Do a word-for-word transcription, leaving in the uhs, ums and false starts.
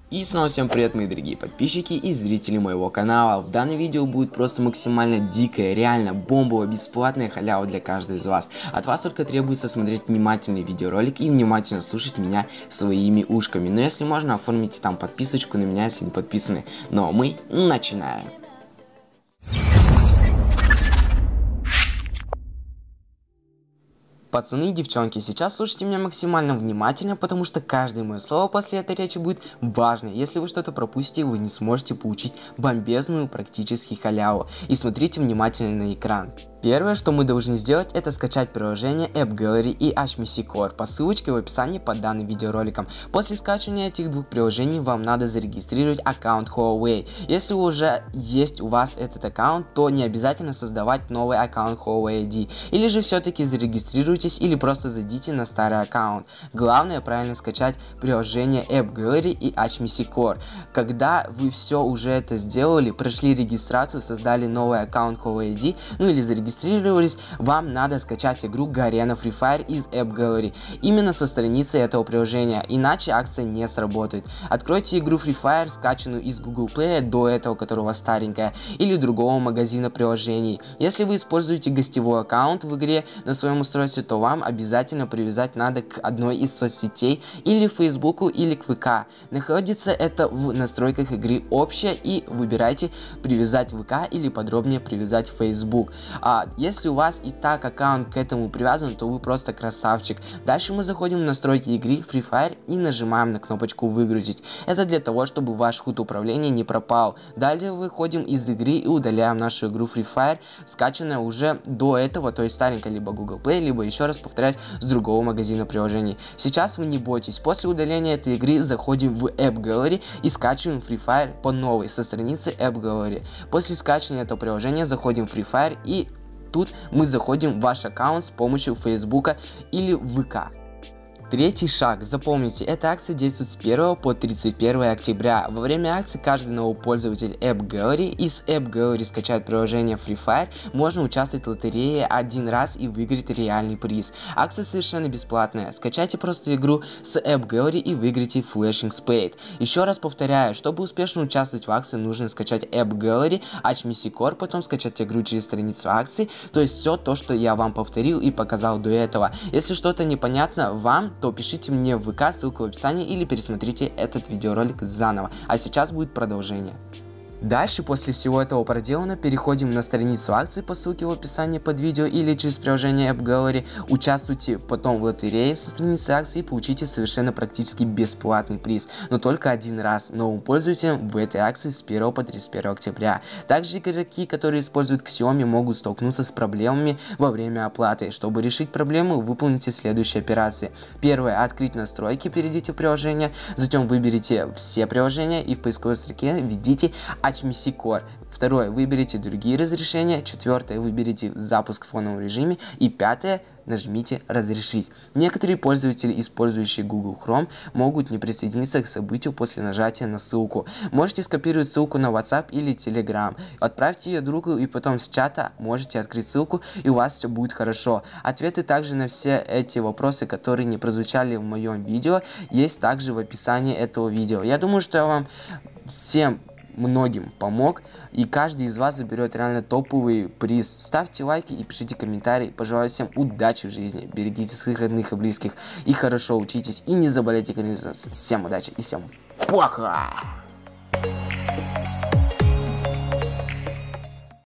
И снова всем привет, мои дорогие подписчики и зрители моего канала. В данном видео будет просто максимально дикая, реально бомбовая, бесплатная халява для каждого из вас. От вас только требуется смотреть внимательный видеоролик и внимательно слушать меня своими ушками. Но если можно, оформите там подписочку на меня, если не подписаны. Но мы начинаем. Пацаны и девчонки, сейчас слушайте меня максимально внимательно, потому что каждое мое слово после этой речи будет важно. Если вы что-то пропустите, вы не сможете получить бомбезную практически халяву. И смотрите внимательно на экран. Первое, что мы должны сделать, это скачать приложение App Gallery и эйч эм си Core по ссылочке в описании под данным видеороликом. После скачивания этих двух приложений вам надо зарегистрировать аккаунт Huawei. Если уже есть у вас этот аккаунт, то не обязательно создавать новый аккаунт Huawei ай ди. Или же все-таки зарегистрируйтесь или просто зайдите на старый аккаунт. Главное правильно скачать приложение App Gallery и эйч эм си Core. Когда вы все уже это сделали, прошли регистрацию, создали новый аккаунт Huawei ай ди, ну или зарегистрировались, регистрировались, вам надо скачать игру Garena Free Fire из App Gallery именно со страницы этого приложения, иначе акция не сработает. Откройте игру Free Fire, скачанную из Google Play до этого, которая у вас старенькая, или другого магазина приложений. Если вы используете гостевой аккаунт в игре на своем устройстве, то вам обязательно привязать надо к одной из соцсетей, или Фейсбуку, или к вэ ка. Находится это в настройках игры общее, и выбирайте привязать вэ ка или подробнее привязать Facebook. А если у вас и так аккаунт к этому привязан, то вы просто красавчик. Дальше мы заходим в настройки игры Free Fire и нажимаем на кнопочку выгрузить. Это для того, чтобы ваш ход управления не пропал. Далее выходим из игры и удаляем нашу игру Free Fire, скачанная уже до этого, то есть старенькая, либо Google Play, либо еще раз повторять с другого магазина приложений. Сейчас вы не бойтесь, после удаления этой игры заходим в App Gallery и скачиваем Free Fire по новой со страницы App Gallery. После скачивания этого приложения заходим в Free Fire и тут мы заходим в ваш аккаунт с помощью Facebook или вэ ка. Третий шаг. Запомните, эта акция действует с первого по тридцать первое октября. Во время акции каждый новый пользователь App Gallery из App Gallery скачает приложение Free Fire, можно участвовать в лотерее один раз и выиграть реальный приз. Акция совершенно бесплатная. Скачайте просто игру с App Gallery и выиграйте Flashing Spade. Еще раз повторяю, чтобы успешно участвовать в акции, нужно скачать App Gallery, эйч эм си Core, потом скачать игру через страницу акции, то есть все то, что я вам повторил и показал до этого. Если что-то непонятно вам, то пишите мне в вэ ка, ссылка в описании, или пересмотрите этот видеоролик заново. А сейчас будет продолжение. Дальше, после всего этого проделано, переходим на страницу акции по ссылке в описании под видео или через приложение App Gallery. Участвуйте потом в лотерее со страницы акции и получите совершенно практически бесплатный приз, но только один раз новым пользователям в этой акции с первого по тридцать первое октября. Также игроки, которые используют Xiaomi, могут столкнуться с проблемами во время оплаты. Чтобы решить проблему, выполните следующие операции. Первое. Открыть настройки, перейдите в приложение, затем выберите все приложения и в поисковой строке введите эйч эм си Core. Второе, выберите другие разрешения. Четвертое, выберите запуск в фоновом режиме. И пятое, нажмите разрешить. Некоторые пользователи, использующие Google Chrome, могут не присоединиться к событию после нажатия на ссылку. Можете скопировать ссылку на WhatsApp или Telegram. Отправьте ее другу, и потом с чата можете открыть ссылку, и у вас все будет хорошо. Ответы также на все эти вопросы, которые не прозвучали в моем видео, есть также в описании этого видео. Я думаю, что я вам всем многим помог, и каждый из вас заберет реально топовый приз. Ставьте лайки и пишите комментарии. Пожелаю всем удачи в жизни, берегите своих родных и близких, и хорошо учитесь, и не заболейте коронавирусом. Всем удачи и всем пока!